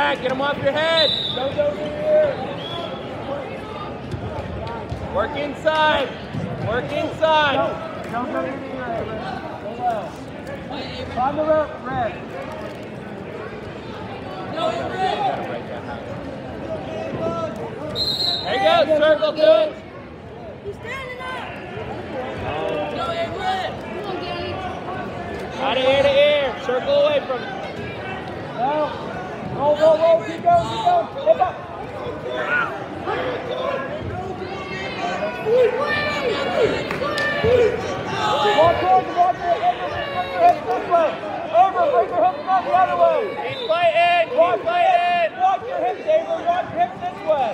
back. Get them off your head. Don't over here. Work inside. Work inside. Don't go in here, on the rope, Red. There you go. Circle to it. He's standing up. Out of ear to ear. Circle away from it. No. Roll. Keep going. Hip up. Walk it. Over, bring your hips back the other way. Keep fighting. Keep fighting. Walk your hips, Avery. Walk your hips this way.